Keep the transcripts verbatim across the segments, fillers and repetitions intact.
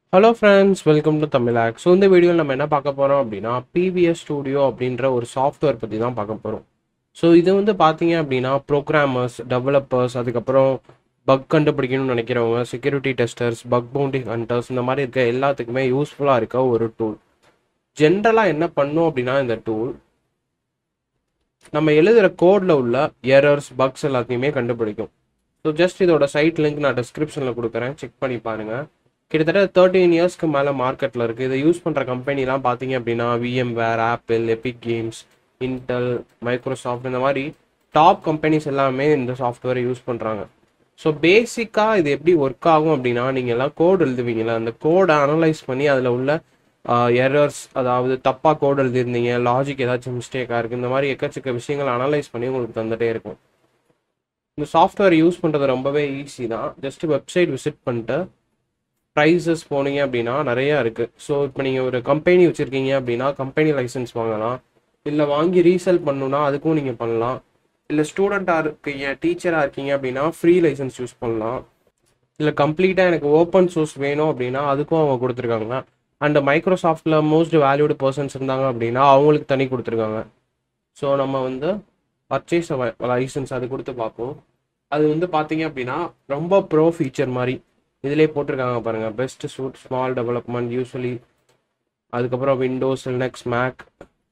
Hello friends, welcome to தமிழ்ஹாக். So இந்த வீடியோவில் நம்ம என்ன பார்க்க போகிறோம் அப்படின்னா பிவிஎஸ் ஸ்டூடியோ அப்படின்ற ஒரு சாஃப்ட்வேர் பற்றி தான் பார்க்க போகிறோம். ஸோ இது வந்து பார்த்தீங்க அப்படின்னா ப்ரோக்ராமர்ஸ், டெவலப்பர்ஸ், அதுக்கப்புறம் பக் கண்டுபிடிக்கணும்னு நினைக்கிறவங்க, security testers, bug bounty hunters, இந்த மாதிரி இருக்க எல்லாத்துக்குமே யூஸ்ஃபுல்லாக இருக்க ஒரு டூல். ஜென்ரலாக என்ன பண்ணும் அப்படின்னா இந்த டூல் நம்ம எழுதுகிற கோடில் உள்ள எரர்ஸ், பக்ஸ் எல்லாத்தையுமே கண்டுபிடிக்கும். ஸோ ஜஸ்ட் இதோட சைட் லிங்க் நான் டிஸ்கிரிப்ஷனில் கொடுக்குறேன், செக் பண்ணி பாருங்கள். கிட்டத்தட்ட தேர்ட்டீன் இயர்ஸ்க்கு மேலே மார்க்கெட்டில் இருக்குது. இதை யூஸ் பண்ணுற கம்பெனிலாம் பார்த்தீங்க அப்படின்னா VMware, Apple, Epic Games, Intel, Microsoft, இந்த மாதிரி டாப் கம்பெனிஸ் எல்லாமே இந்த சாஃப்ட்வேரை யூஸ் பண்ணுறாங்க. ஸோ பேசிக்காக இது எப்படி ஒர்க் ஆகும் அப்படின்னா, நீங்கள் எல்லாம் கோட் எழுதுவீங்களா, அந்த கோடை அனலைஸ் பண்ணி அதில் உள்ள எரர்ஸ், அதாவது தப்பாக கோட் எழுதியிருந்தீங்க, லாஜிக் ஏதாச்சும் மிஸ்டேக்காக இருக்குது, இந்த மாதிரி எக்கச்சக்க விஷயங்களை அனலைஸ் பண்ணி உங்களுக்கு தந்துகிட்டே இருக்கும். இந்த சாஃப்ட்வேர் யூஸ் பண்ணுறது ரொம்பவே ஈஸி தான். ஜஸ்ட் வெப்சைட் விசிட் பண்ணிட்டு ப்ரைஸஸ் போனீங்க அப்படின்னா நிறையா இருக்குது. ஸோ இப்போ நீங்கள் ஒரு கம்பெனி வச்சுருக்கீங்க அப்படின்னா கம்பெனி லைசன்ஸ் வாங்கலாம், இல்லை வாங்கி ரீசேல் பண்ணணுன்னா அதுக்கும் நீங்கள் பண்ணலாம், இல்லை ஸ்டூடெண்ட்டாக இருக்கீங்க, டீச்சராக இருக்கீங்க அப்படின்னா ஃப்ரீ லைசன்ஸ் யூஸ் பண்ணலாம், இல்லை கம்ப்ளீட்டாக எனக்கு ஓப்பன் சோர்ஸ் வேணும் அப்படின்னா அதுக்கும் அவங்க கொடுத்துருக்காங்க. அண்ட் மைக்ரோசாஃப்டில் மோஸ்ட் வேல்யூடு பர்சன்ஸ் இருந்தாங்க அப்படின்னா அவங்களுக்கு தனி கொடுத்துருக்காங்க. ஸோ நம்ம வந்து பர்ச்சேஸ் லைசன்ஸ் அது கொடுத்து பார்ப்போம். அது வந்து பார்த்தீங்க அப்படின்னா ரொம்ப ப்ரோ ஃபீச்சர் மாதிரி இதிலே போட்டிருக்காங்க பாருங்கள். Best suit small development usually, அதுக்கப்புறம் Windows, Linux, Mac,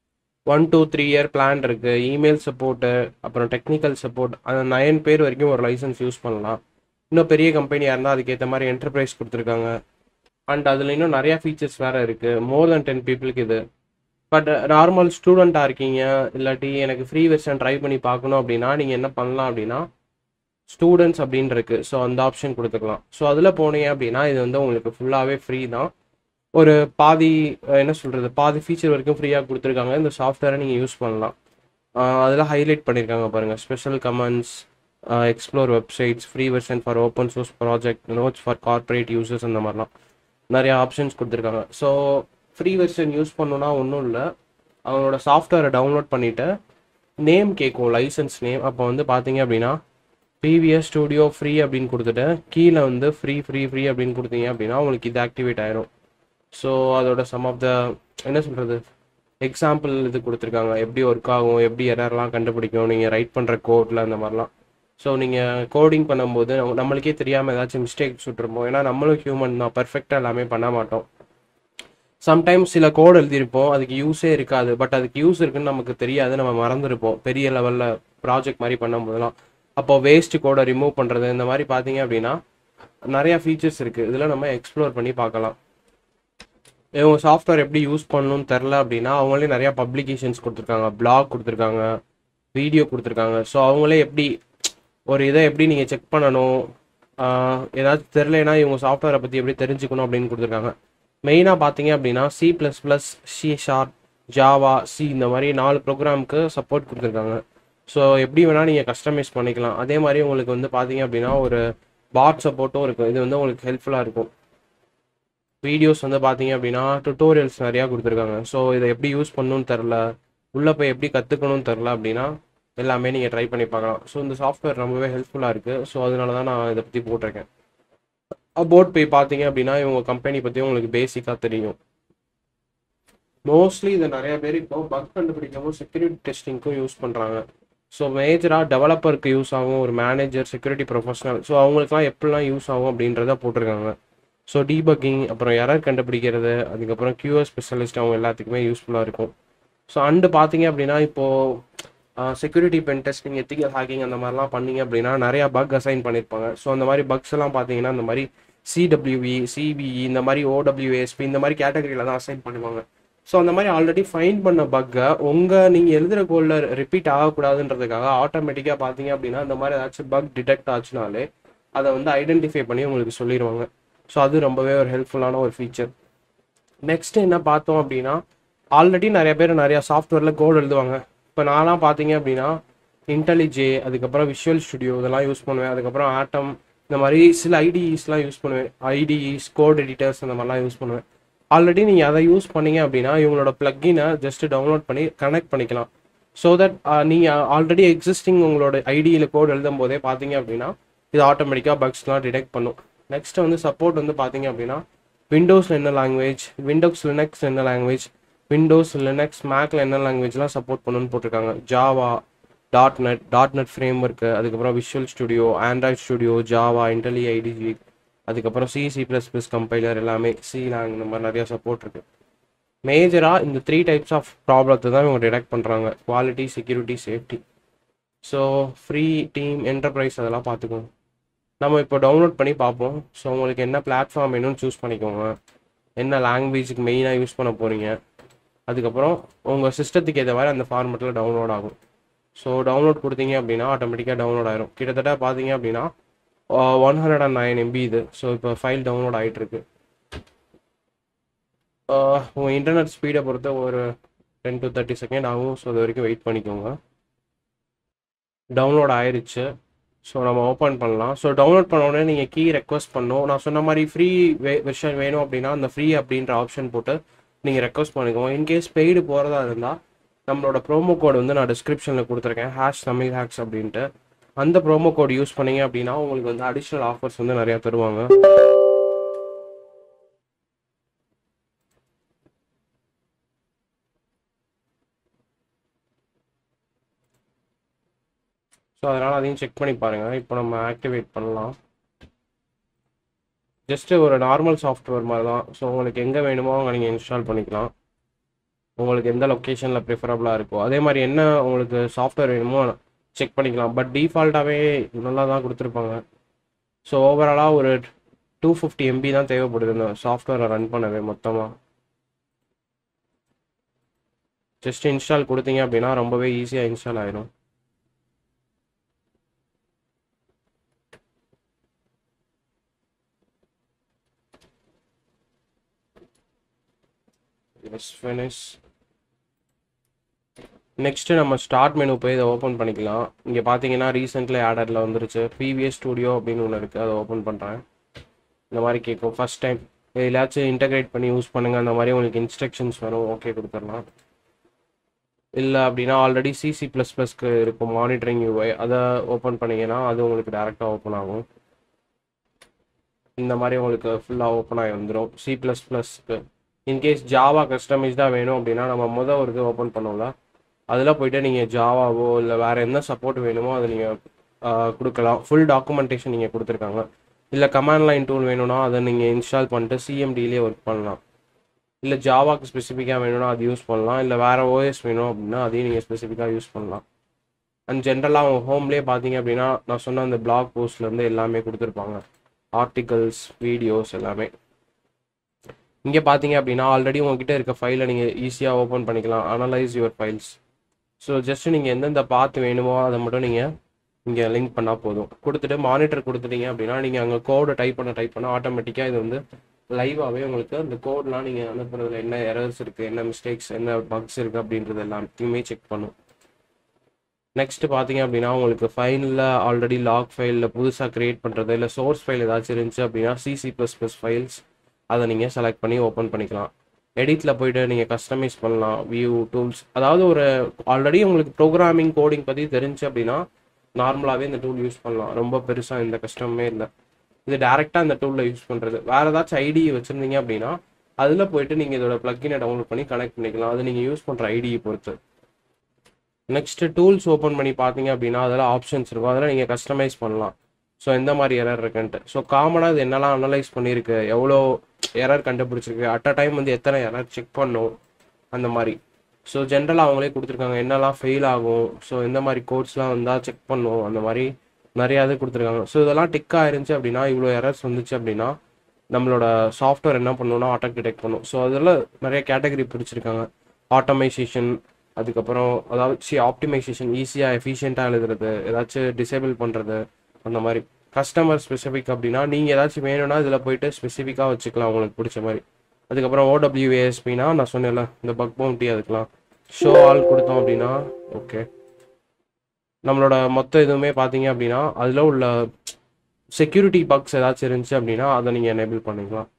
one two three year plan இருக்குது, இமெயில் சப்போர்ட்டு, அப்புறம் டெக்னிக்கல் சப்போர்ட். அந்த நயன் பேர் வரைக்கும் ஒரு லைசன்ஸ் யூஸ் பண்ணலாம். இன்னும் பெரிய கம்பெனியாக இருந்தால் அதுக்கேற்ற மாதிரி என்டர்பிரைஸ் கொடுத்துருக்காங்க. அண்ட் அதில் இன்னும் நிறையா ஃபீச்சர்ஸ் வேறு இருக்குது. மோர் தென் டென் பீப்புளுக்கு இது. பட் நார்மல் ஸ்டூடெண்ட்டாக இருக்கீங்க, இல்லாட்டி எனக்கு ஃப்ரீ வெர்ஷன் ட்ரை பண்ணி பார்க்கணும் அப்படின்னா நீங்கள் என்ன பண்ணலாம் அப்படின்னா ஸ்டூடெண்ட்ஸ் அப்படின்னு இருக்குது. ஸோ அந்த ஆப்ஷன் கொடுத்துக்கலாம். ஸோ அதில் போனீங்க அப்படின்னா இது வந்து உங்களுக்கு ஃபுல்லாகவே ஃப்ரீ தான். ஒரு பாதி என்ன சொல்கிறது பாதி ஃபீச்சர் வரைக்கும் ஃப்ரீயாக கொடுத்துருக்காங்க. இந்த சாஃப்ட்வேரை நீங்கள் யூஸ் பண்ணலாம். அதில் ஹைலைட் பண்ணியிருக்காங்க பாருங்கள். Special comments, explore websites, free version for open source project, notes for corporate users, அந்த மாதிரிலாம் நிறையா ஆப்ஷன்ஸ் கொடுத்துருக்காங்க. ஸோ ஃப்ரீ வெர்ஷன் யூஸ் பண்ணணுன்னா ஒன்றும் இல்லை, அவங்களோட சாஃப்ட்வேரை டவுன்லோட் பண்ணிவிட்டு நேம் கேட்கும், லைசன்ஸ் நேம். அப்போ வந்து பார்த்தீங்க அப்படின்னா பிவிஎஸ் ஸ்டூடியோ ஃப்ரீ அப்படின்னு கொடுத்துட்டு கீழே வந்து ஃப்ரீ ஃப்ரீ ஃப்ரீ அப்படின்னு கொடுத்தீங்க அப்படின்னா உங்களுக்கு இது ஆக்டிவேட் ஆயிரும். ஸோ அதோட சம் ஆஃப் த என்ன சொல்கிறது எக்ஸாம்பிள் இது கொடுத்துருக்காங்க, எப்படி ஒர்க் ஆகும், எப்படி எரர்லாம் கண்டுபிடிக்கும் நீங்கள் ரைட் பண்ணுற கோடில், அந்த மாதிரிலாம். ஸோ நீங்கள் கோடிங் பண்ணும்போது நம்மளுக்கே தெரியாமல் ஏதாச்சும் மிஸ்டேக்ஸ் விட்டுருப்போம். ஏன்னா நம்மளும் ஹியூமன் தான், பர்ஃபெக்டாக எல்லாமே பண்ண மாட்டோம். சம்டைம்ஸ் சில கோடு எழுதியிருப்போம், அதுக்கு யூஸே இருக்காது. பட் அதுக்கு யூஸ் இருக்குன்னு நமக்கு தெரியாது, நம்ம மறந்துருப்போம் பெரிய லெவலில் ப்ராஜெக்ட் மாதிரி பண்ணும்போதெல்லாம். அப்போ வேஸ்ட் கோடை ரிமூவ் பண்ணுறது, இந்த மாதிரி பார்த்தீங்க அப்படின்னா நிறையா ஃபீச்சர்ஸ் இருக்குது. இதில் நம்ம எக்ஸ்ப்ளோர் பண்ணி பார்க்கலாம். இவங்க சாஃப்ட்வேர் எப்படி யூஸ் பண்ணணும்னு தெரில அப்படின்னா அவங்களே நிறையா பப்ளிகேஷன்ஸ் கொடுத்துருக்காங்க, பிளாக் கொடுத்துருக்காங்க, வீடியோ கொடுத்துருக்காங்க. ஸோ அவங்களே எப்படி ஒரு இதை எப்படி நீங்கள் செக் பண்ணணும், ஏதாச்சும் தெரிலனா இவங்க சாஃப்ட்வேரை பற்றி எப்படி தெரிஞ்சுக்கணும் அப்படின்னு கொடுத்துருக்காங்க. மெயினாக பார்த்தீங்க அப்படின்னா C plus plus, C sharp, Java, C, இந்த மாதிரி நாலு ப்ரோக்ராமுக்கு சப்போர்ட் கொடுத்துருக்காங்க. ஸோ எப்படி வேணால் நீங்கள் கஸ்டமைஸ் பண்ணிக்கலாம். அதே மாதிரி உங்களுக்கு வந்து பார்த்தீங்க அப்படின்னா ஒரு பாட் சப்போர்ட்டும் இருக்கும். இது வந்து உங்களுக்கு ஹெல்ப்ஃபுல்லாக இருக்கும். வீடியோஸ் வந்து பார்த்தீங்க அப்படின்னா டுட்டோரியல்ஸ் நிறையா கொடுத்துருக்காங்க. ஸோ இதை எப்படி யூஸ் பண்ணணும்னு தெரில, உள்ளே போய் எப்படி கற்றுக்கணும்னு தெரில அப்படின்னா எல்லாமே நீங்கள் ட்ரை பண்ணி பார்க்கலாம். ஸோ இந்த சாஃப்ட்வேர் ரொம்பவே ஹெல்ப்ஃபுல்லாக இருக்குது. ஸோ அதனால தான் நான் இதை பற்றி போட்டிருக்கேன். அபவுட் போய் பார்த்தீங்க அப்படின்னா இவங்க கம்பெனி பற்றி உங்களுக்கு பேசிக்காக தெரியும். மோஸ்ட்லி இதை நிறைய பேர் இப்போ பக் கண்டுபிடிக்கவும் செக்யூரிட்டி டெஸ்டிங்க்கும் யூஸ் பண்ணுறாங்க. ஸோ மேஜராக டெவலப்பருக்கு யூஸ் ஆகும், ஒரு மேனேஜர், செக்யூரிட்டி ப்ரொஃபஷனல், ஸோ அவங்களுக்குலாம் எப்படிலாம் யூஸ் ஆகும் அப்படின்றத போட்டிருக்காங்க. ஸோ டீபக்கிங், அப்புறம் எரர் கண்டுபிடிக்கிறது, அதுக்கப்புறம் கியூஆர் ஸ்பெஷலிஸ்ட், அவங்க எல்லாத்துக்குமே யூஸ்ஃபுல்லாக இருக்கும். ஸோ அண்டு பார்த்தீங்க அப்படின்னா இப்போது security pen testing, ethical hacking, அந்த மாதிரிலாம் பண்ணிங்க அப்படின்னா நிறையா பக் அசைன் பண்ணியிருப்பாங்க. ஸோ அந்த மாதிரி பக்ஸ் எல்லாம் பார்த்தீங்கன்னா இந்த மாதிரி சிடபிள்யூஇ, சிபிஇ, இந்த மாதிரி ஓடபிள்யூஎஸ்பி, இந்த மாதிரி கேட்டகரியில் தான் அசைன் பண்ணுவாங்க. ஸோ அந்த மாதிரி ஆல்ரெடி ஃபைண்ட் பண்ண பக்கை உங்கள் நீங்கள் எழுதுகிற கோடில் ரிப்பீட் ஆகக்கூடாதுன்றதுக்காக ஆட்டோமேட்டிக்காக பார்த்தீங்க அப்படின்னா இந்த மாதிரி ஏதாச்சும் பக் டிடெக்ட் ஆச்சுனாலே அதை வந்து ஐடென்டிஃபை பண்ணி உங்களுக்கு சொல்லிடுவாங்க. ஸோ அது ரொம்பவே ஒரு ஹெல்ப்ஃபுல்லான ஒரு ஃபீச்சர். நெக்ஸ்ட்டு என்ன பார்த்தோம் அப்படின்னா ஆல்ரெடி நிறைய பேர் நிறையா சாஃப்ட்வேரில் கோட் எழுதுவாங்க. இப்போ நான்லாம் பார்த்தீங்க அப்படின்னா இன்டெலிஜே, அதுக்கப்புறம் விஷுவல் ஸ்டுடியோ இதெல்லாம் யூஸ் பண்ணுவேன். அதுக்கப்புறம் ஆட்டம், இந்த மாதிரி சில ஐடிஇஸ்லாம் யூஸ் பண்ணுவேன். ஐடிஇஸ், கோட் எடிட்டர்ஸ், அந்த மாதிரிலாம் யூஸ் பண்ணுவேன். ஆல்ரெடி நீங்கள் அதை யூஸ் பண்ணீங்க அப்படின்னா இவங்களோட ப்ளக்கினை ஜஸ்ட் டவுன்லோட் பண்ணி கனெக்ட் பண்ணிக்கலாம். ஸோ தட் நீங்கள் ஆல்ரெடி எக்ஸிஸ்டிங் உங்களோட ஐடியில் கோட் எழுதும் போதே பார்த்தீங்க அப்படின்னா இது ஆட்டோமேட்டிக்காக பக்ஸ்லாம் டிடெக்ட் பண்ணும். நெக்ஸ்ட் வந்து சப்போர்ட் வந்து பார்த்தீங்க அப்படின்னா விண்டோஸில் என்ன லாங்குவேஜ், விண்டோஸ் லினக்ஸ் என்ன லாங்குவேஜ், விண்டோஸ் லினக்ஸ் மேக்கில் என்ன லாங்குவேஜ்லாம் சப்போர்ட் பண்ணணும்னு போட்டிருக்காங்க. Java, dot net, dot net framework, அதுக்கப்புறம் visual studio, Android studio, Java, IntelliJ, அதுக்கப்புறம் C C plus plus compiler எல்லாமே, சி லாங் இந்த மாதிரி நிறையா சப்போர்ட் இருக்குது. மேஜராக இந்த த்ரீ டைப்ஸ் ஆஃப் ப்ராப்ளத்தை தான் இவங்க டிடெக்ட் பண்ணுறாங்க. Quality, security, safety. So free, team, enterprise அதெல்லாம் பார்த்துக்கோங்க. நம்ம இப்போ டவுன்லோட் பண்ணி பார்ப்போம். ஸோ உங்களுக்கு என்ன பிளாட்ஃபார்ம் வேணும்னு சூஸ் பண்ணிக்கோங்க, என்ன லாங்குவேஜுக்கு மெயினாக யூஸ் பண்ண போகிறீங்க, அதுக்கப்புறம் உங்கள் சிஸ்டத்துக்கு ஏற்ற மாதிரி அந்த ஃபார்மெட்டில் டவுன்லோட் ஆகும். ஸோ டவுன்லோட் கொடுத்தீங்க அப்படின்னா ஆட்டோமேட்டிக்காக டவுன்லோட் ஆயிரும். கிட்டத்தட்ட பார்த்தீங்க அப்படின்னா one hundred and nine MB இது. ஸோ இப்போ ஃபைல் டவுன்லோட் ஆகிட்டு இருக்கு. உங்கள் இன்டர்நெட் ஸ்பீடை பொறுத்த ஒரு டென் டு தேர்ட்டி செகண்ட் ஆகும். ஸோ அது வரைக்கும் வெயிட் பண்ணிக்கோங்க. டவுன்லோட் ஆயிடுச்சு. ஸோ நம்ம ஓப்பன் பண்ணலாம். ஸோ டவுன்லோட் பண்ண உடனே நீங்கள் கீ ரெக்வஸ்ட் பண்ணணும். நான் சொன்ன மாதிரி ஃப்ரீ வே வெர்ஷன் வேணும் அப்படின்னா அந்த ஃப்ரீ அப்படின்ற ஆப்ஷன் போட்டு நீங்கள் ரெக்வஸ்ட் பண்ணிக்கோங்க. இன்கேஸ் பெய்டு போகிறதா இருந்தால் நம்மளோட ப்ரோமோ கோட் வந்து நான் டிஸ்கிரிப்ஷனில் கொடுத்துருக்கேன், ஹேஷ் தமிழ் ஹேக்ஸ் அப்படின்ட்டு. அந்த ப்ரோமோ கோட் யூஸ் பண்ணீங்க அப்படின்னா உங்களுக்கு வந்து அடிஷ்னல் ஆஃபர்ஸ் வந்து நிறையா தருவாங்க. ஸோ அதனால் அதையும் செக் பண்ணி பாருங்கள். இப்போ நம்ம ஆக்டிவேட் பண்ணலாம். ஜஸ்ட்டு ஒரு நார்மல் சாஃப்ட்வேர் மாதிரி தான். ஸோ உங்களுக்கு எங்கே வேணுமோ அங்கே நீங்கள் இன்ஸ்டால் பண்ணிக்கலாம். உங்களுக்கு எந்த லொக்கேஷனில் ப்ரிஃபரபுளாக இருக்கோ அதே மாதிரி என்ன உங்களுக்கு சாஃப்ட்வேர் வேணுமோ செக் பண்ணிக்கலாம். பட் டிஃபால்ட்டாகவே நல்லா தான் கொடுத்துருப்பாங்க. ஸோ ஓவராலாக ஒரு டூ ஃபிஃப்டி எம்பி தான் தேவைப்படுது இந்த சாஃப்ட்வேரை ரன் பண்ணவே மொத்தமாக. ஜஸ்ட் இன்ஸ்டால் கொடுத்தீங்க அப்படின்னா ரொம்பவே ஈஸியாக இன்ஸ்டால் ஆயிடும். Yes, finish. நெக்ஸ்ட்டு நம்ம ஸ்டார்ட் மெனு போய் இதை ஓப்பன் பண்ணிக்கலாம். இங்கே பார்த்தீங்கன்னா ரீசெண்ட்லி ஆடரில் வந்துருச்சு பிவிஎஸ் ஸ்டுடியோ அப்படின்னு ஒன்று இருக்குது. அதை ஓப்பன் பண்ணுறேன். இந்த மாதிரி கேட்கும் ஃபஸ்ட் டைம் எதாச்சும் இன்டகிரேட் பண்ணி யூஸ் பண்ணுங்கள் அந்த மாதிரி உங்களுக்கு இன்ஸ்ட்ரக்ஷன்ஸ் வரும். ஓகே கொடுத்துடலாம். இல்லை அப்படின்னா ஆல்ரெடி சிசி ப்ளஸ் ப்ளஸ்க்கு இருக்கும் மானிட்டரிங் யூஐ, அதை ஓப்பன் பண்ணிங்கன்னா அது உங்களுக்கு டேரெக்டாக ஓப்பன் ஆகும். இந்த மாதிரி உங்களுக்கு ஃபுல்லாக ஓப்பன் ஆகி வந்துடும் சி ப்ளஸ் ப்ளஸ்க்கு. இன்கேஸ் ஜாவா கஸ்டமைஸ்டாக வேணும் அப்படின்னா நம்ம மொதல் ஒரு இது ஓப்பன் பண்ணோம்ல, அதில் போய்ட்டு நீங்கள் ஜாவாவோ இல்லை வேறு என்ன சப்போர்ட் வேணுமோ அதை நீங்கள் கொடுக்கலாம். ஃபுல் டாக்குமெண்டேஷன் நீங்கள் கொடுத்துருக்காங்க. இல்லை கமாண்ட் லைன் டூல் வேணும்னா அதை நீங்கள் இன்ஸ்டால் பண்ணிட்டு சிஎம்டிலே ஒர்க் பண்ணலாம். இல்லை ஜாவாக்கு ஸ்பெசிஃபிக்காக வேணும்னா அது யூஸ் பண்ணலாம். இல்லை வேறு ஓஎஸ் வேணும் அப்படின்னா அதையும் நீங்கள் ஸ்பெசிஃபிக்காக யூஸ் பண்ணலாம். அண்ட் ஜென்ரலாக அவங்க ஹோம்லேயே பார்த்தீங்க அப்படின்னா நான் சொன்ன அந்த பிளாக் போஸ்ட்லேருந்து எல்லாமே கொடுத்துருப்பாங்க, ஆர்டிகல்ஸ், வீடியோஸ் எல்லாமே. இங்கே பார்த்தீங்க அப்படின்னா ஆல்ரெடி உங்ககிட்ட இருக்க ஃபைலை நீங்கள் ஈஸியாக ஓப்பன் பண்ணிக்கலாம், analyse your files. So just நீங்கள் எந்தெந்த பார்த்து வேணுமோ அதை மட்டும் நீங்கள் இங்கே லிங்க் பண்ணால் போதும். கொடுத்துட்டு மானிட்டர் கொடுத்துட்டீங்க அப்படின்னா நீங்கள் அங்கே கோடை டைப் பண்ண டைப் பண்ண ஆட்டோமேட்டிக்காக இது வந்து லைவாகவே உங்களுக்கு அந்த கோடெலாம் நீங்கள் அனுப்புறதுல என்ன எரர்ஸ் இருக்குது, என்ன மிஸ்டேக்ஸ், என்ன பக்ஸ் இருக்குது அப்படின்றது எல்லாத்தையுமே செக் பண்ணும். நெக்ஸ்ட்டு பார்த்தீங்க அப்படின்னா உங்களுக்கு ஃபைலில் ஆல்ரெடி லாக் ஃபைலில் புதுசாக க்ரியேட் பண்ணுறது, இல்லை சோர்ஸ் ஃபைல் ஏதாச்சும் இருந்துச்சு அப்படின்னா சிசி ப்ளஸ் ப்ளஸ் ஃபைல்ஸ் அதை நீங்கள் செலக்ட் பண்ணி ஓப்பன் பண்ணிக்கலாம். எடிட்டில் போய்ட்டு நீங்கள் கஸ்டமைஸ் பண்ணலாம், வியூ டூல்ஸ். அதாவது ஒரு ஆல்ரெடி உங்களுக்கு ப்ரோக்ராமிங் கோடிங் பற்றி தெரிஞ்சு அப்படின்னா நார்மலாகவே இந்த டூல் யூஸ் பண்ணலாம். ரொம்ப பெருசாக இந்த கஷ்டமே இல்லை. இது டேரெக்டாக இந்த டூலில் யூஸ் பண்ணுறது. வேறு ஏதாச்சும் ஐடி வச்சுருந்தீங்க அப்படின்னா அதில் போய்ட்டு நீங்கள் இதோட ப்ளக்கினை டவுன்லோட் பண்ணி கனெக்ட் பண்ணிக்கலாம். அது நீங்கள் யூஸ் பண்ணுற ஐடியை பொறுத்து. நெக்ஸ்ட்டு டூல்ஸ் ஓப்பன் பண்ணி பார்த்தீங்க அப்படின்னா அதில் ஆப்ஷன்ஸ் இருக்கும். அதில் நீங்கள் கஸ்டமைஸ் பண்ணலாம். ஸோ எந்த மாதிரி எரர் இருக்குன்ட்டு. ஸோ காமனாக இது என்னெல்லாம் அனலைஸ் பண்ணியிருக்கு, எவ்வளோ எரர் கண்டுபிடிச்சிருக்கு, அட் அ டைம் வந்து எத்தனை எரர் செக் பண்ணும் அந்த மாதிரி. ஸோ ஜென்ரலாக அவங்களே கொடுத்துருக்காங்க என்னெல்லாம் ஃபெயில் ஆகும், ஸோ எந்த மாதிரி கோட்ஸ்லாம் வந்தால் செக் பண்ணும், அந்த மாதிரி நிறையா இது கொடுத்துருக்காங்க. ஸோ இதெல்லாம் டிக்காக இருந்துச்சு அப்படின்னா, இவ்வளோ எரர்ஸ் வந்துச்சு அப்படின்னா நம்மளோட சாஃப்ட்வேர் என்ன பண்ணணும்னா ஆட்டோ டிடெக்ட் பண்ணும். ஸோ அதில் நிறைய கேட்டகரி பிடிச்சிருக்காங்க. ஆட்டோமைசேஷன், அதுக்கப்புறம் அதாவது சி ஆப்டிமைசேஷன், ஈஸியாக எஃபிஷியண்ட்டாக எழுதுறது, ஏதாச்சும் டிசேபிள் பண்ணுறது அந்த மாதிரி. கஸ்டமர் ஸ்பெசிஃபிக் அப்படின்னா நீங்கள் ஏதாச்சும் வேணும்னா இதில் போய்ட்டு ஸ்பெசிஃபிக்காக வச்சுக்கலாம் உங்களுக்கு பிடிச்ச மாதிரி. அதுக்கப்புறம் ஓடபிள்யூஏஎஸ்பின்னா நான் சொன்னேன்ல இந்த பக் பவுண்டி, அதுக்கெலாம் ஷோ ஆல் கொடுத்தோம் அப்படின்னா ஓகே. நம்மளோட மொத்த இதுவுமே பார்த்தீங்க அப்படின்னா அதில் உள்ள செக்யூரிட்டி பக்ஸ் ஏதாச்சும் இருந்துச்சு அப்படின்னா அதை நீங்கள் எனேபிள் பண்ணிக்கலாம்.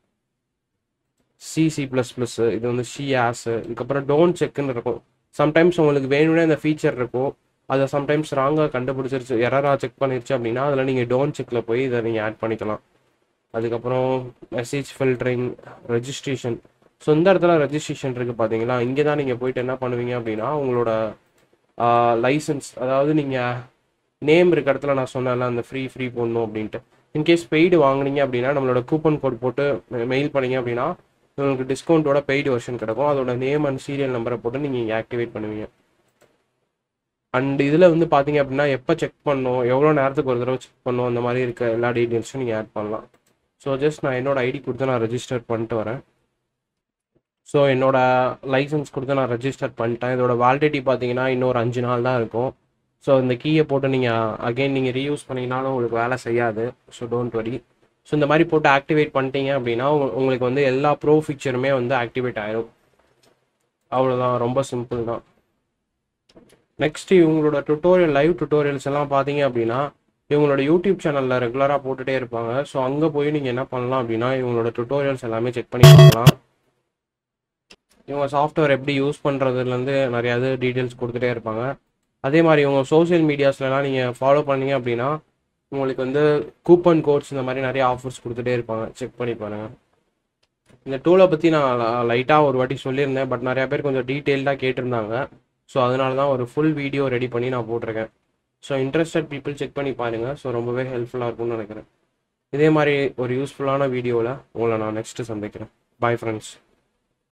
சிசி ப்ளஸ் ப்ளஸ் இது வந்து சி ஆஸு. இதுக்கப்புறம் டோன்ட் செக்குன்னு இருக்கும். சம்டைம்ஸ் உங்களுக்கு வேணும்னே இந்த ஃபீச்சர் இருக்கும், அதை சம்டைம்ஸ் ராங்காக கண்டுபிடிச்சிருச்சு, எரராக செக் பண்ணிருச்சு அப்படின்னா அதில் நீங்கள் டோன்ட் செக்கில் போய் இதை நீங்கள் ஆட் பண்ணிக்கலாம். அதுக்கப்புறம் மெசேஜ் ஃபில்டரிங், ரெஜிஸ்ட்ரேஷன். ஸோ இந்த இடத்துல ரெஜிஸ்ட்ரேஷன் இருக்குது பார்த்தீங்களா, இங்கே தான் நீங்கள் போயிட்டு என்ன பண்ணுவீங்க அப்படின்னா உங்களோட லைசன்ஸ், அதாவது நீங்கள் நேம் இருக்க இடத்துல நான் சொன்னேன்ல அந்த ஃப்ரீ ஃப்ரீ போடணும் அப்படின்ட்டு. இன்கேஸ் பெய்டு வாங்குனீங்க அப்படின்னா நம்மளோட கூப்பன் கோட் போட்டு மெயில் பண்ணீங்க அப்படின்னா உங்களுக்கு டிஸ்கவுண்ட்டோட பெய்டு வெர்ஷன் கிடைக்கும். அதோட நேம் அண்ட் சீரியல் நம்பரை போட்டு நீங்கள் இங்கே ஆக்டிவேட் பண்ணுவீங்க. அண்ட் இதில் வந்து பார்த்தீங்க அப்படின்னா எப்போ செக் பண்ணணும், எவ்வளோ நேரத்துக்கு ஒரு தடவை செக் பண்ணணும், அந்த மாதிரி இருக்க எல்லா டீட்டெயில்ஸும் நீங்கள் ஆட் பண்ணலாம். ஸோ ஜஸ்ட் நான் என்னோட ஐடி கொடுத்து நான் ரெஜிஸ்டர் பண்ணிட்டு வரேன். ஸோ என்னோட லைசன்ஸ் கொடுத்து நான் ரெஜிஸ்டர் பண்ணிட்டேன். இதோட வேலிடிட்டி பார்த்தீங்கன்னா இன்னொரு அஞ்சு நாள் தான் இருக்கும். ஸோ இந்த கீயை போட்டு நீங்கள் அகெயின் நீங்கள் ரீயூஸ் பண்ணிங்கனாலும் உங்களுக்கு வேலை செய்யாது. So don't worry. ஸோ இந்த மாதிரி போட்டு ஆக்டிவேட் பண்ணிட்டீங்க அப்படின்னா உங்களுக்கு வந்து எல்லா ப்ரோ ஃபீச்சருமே வந்து ஆக்டிவேட் ஆயிடும். அவ்வளோதான், ரொம்ப சிம்பிள் தான். நெக்ஸ்ட் இவங்களோட டுட்டோரியல், லைவ் டுட்டோரியல்ஸ் எல்லாம் பார்த்தீங்க அப்படின்னா இவங்களோட யூடியூப் சேனலில் ரெகுலராக போட்டுகிட்டே இருப்பாங்க. ஸோ அங்கே போய் நீங்கள் என்ன பண்ணலாம் அப்படின்னா இவங்களோட டுட்டோரியல்ஸ் எல்லாமே செக் பண்ணி பார்க்கலாம். இவங்க சாஃப்ட்வேர் எப்படி யூஸ் பண்ணுறதுலேருந்து நிறையா இது டீட்டெயில்ஸ் கொடுத்துட்டே இருப்பாங்க. அதே மாதிரி இவங்க சோஷியல் மீடியாஸ்லாம் நீங்கள் ஃபாலோ பண்ணீங்க அப்படின்னா உங்களுக்கு வந்து கூப்பன் கோட்ஸ் இந்த மாதிரி நிறைய ஆஃபர்ஸ் கொடுத்துட்டே இருப்பாங்க. செக் பண்ணி பாருங்கள். இந்த டூலை பற்றி நான் லைட்டாக ஒரு வாட்டி சொல்லியிருந்தேன், பட் நிறையா பேர் கொஞ்சம் டீட்டெயில்டாக கேட்டிருந்தாங்க. ஸோ அதனால தான் ஒரு ஃபுல் வீடியோ ரெடி பண்ணி நான் போட்டிருக்கேன். ஸோ இன்ட்ரெஸ்டட் பீப்புள் செக் பண்ணி பாருங்கள். ஸோ ரொம்பவே ஹெல்ப்ஃபுல்லாக இருக்கும்னு நினைக்கிறேன். இதே மாதிரி ஒரு யூஸ்ஃபுல்லான வீடியோவில் உங்களை நான் நெக்ஸ்ட்டு சந்திக்கிறேன். Bye friends.